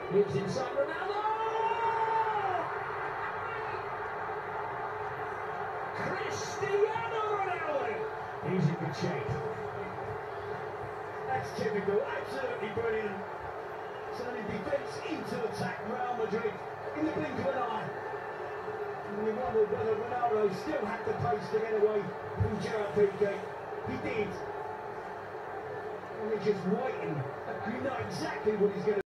Moves inside Ronaldo! Cristiano Ronaldo! He's in good shape. That's typical, absolutely brilliant. Turning defence into attack, Real Madrid in the blink of an eye. And we wondered whether Ronaldo still had the pace to get away from Gerard Piqué. He did. And they're just waiting. You know exactly what he's going to do.